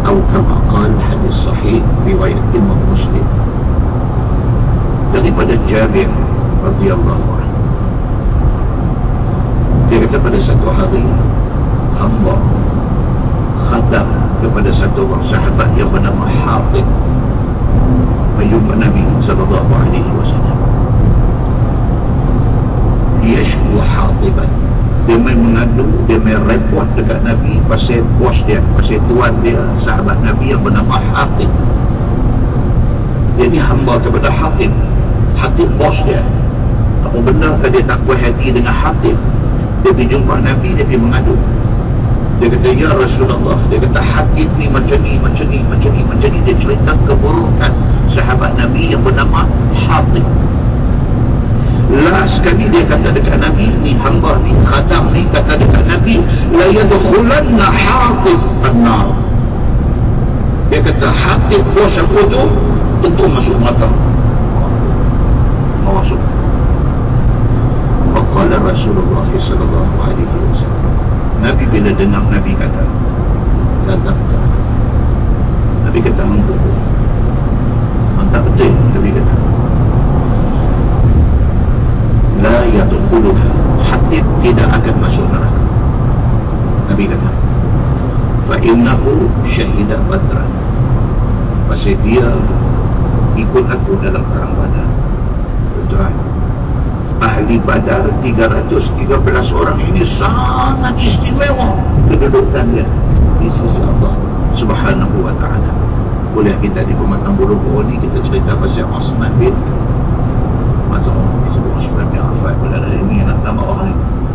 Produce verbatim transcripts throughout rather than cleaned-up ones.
atau kama qala, hadis sahih riwayat Imam Muslim daripada Jabir radhiyallahu anhu. Dia kata pada satu hari hamba khadam kepada satu orang sahabat yang bernama Hatib berjumpa Nabi sallallahu alaihi wasallam. Yashku Hatiban, dia main mengadu, dia main report dekat Nabi pasal bos dia, pasal tuan dia, sahabat Nabi yang bernama Hatib. Dia ni hamba kepada Hatib. Hatib bos dia. Apa benda ke dia tak puas hati dengan Hatib, dia pergi jumpa Nabi, dia pergi mengadu. Dia kata, ya Rasulullah, dia kata Hatib ni macam ni, macam ni, macam ni, macam ni. Dia cerita keburukan sahabat Nabi yang bernama Hatib. Last sekali dia kata dekat Nabi, ni hamba ni, khadam ni kata dekat Nabi, la yadkhulanna Hatib an-nar. Dia kata Hatib bos aku tu tentu masuk neraka. Mau masuk. Faqala Rasulullah sallallahu alaihi wasallam, Nabi bila dengar Nabi kata kazabta, Nabi kata hang bohong. Mantap betul. Nabi kata la yadkhuluha, Hatib tidak akan masuk neraka. Nabi kata fa innahu syahida badran, pasal dia ikut aku dalam perang Badar. Tuan, ahli Badar tiga ratus tiga belas orang ini sangat istimewa kedudukan dia di sisi Allah Subhanahu wa ta'ala. Boleh kita di Pematang Buluh ni kita cerita pasal Osman bin Maz'un, disebut Osman bin Affan. Boleh ini nak nama orang ni.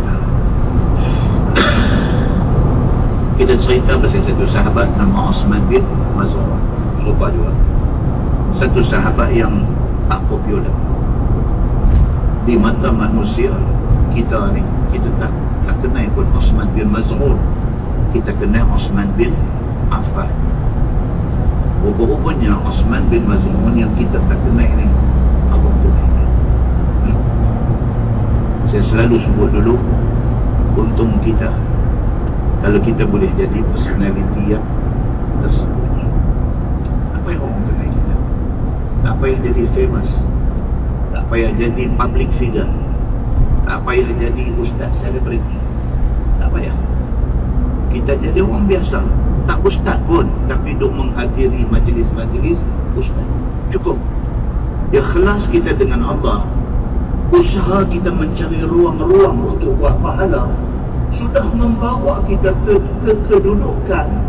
Kita cerita pasal satu sahabat nama Osman bin Maz'un. Serupa juga satu sahabat yang tak popular di mata manusia. Kita ni, kita tak tak kenal pun Osman bin Maz'un, kita kenal Osman bin Affan. Rupa-rupanya Osman bin Maz'un yang kita tak kenal ni abang tu. Saya selalu sebut dulu, untung kita kalau kita boleh jadi personality yang tersembunyi. Tak payah orang kenal kita, tak payah jadi famous, tak payah jadi public figure, tak payah jadi ustaz selebriti, tak payah. Kita jadi orang biasa, tak ustaz pun, tapi duk menghadiri majlis-majlis ustaz. Cukup ikhlas kita dengan Allah, usaha kita mencari ruang-ruang untuk buat pahala, sudah membawa kita ke, ke kedudukan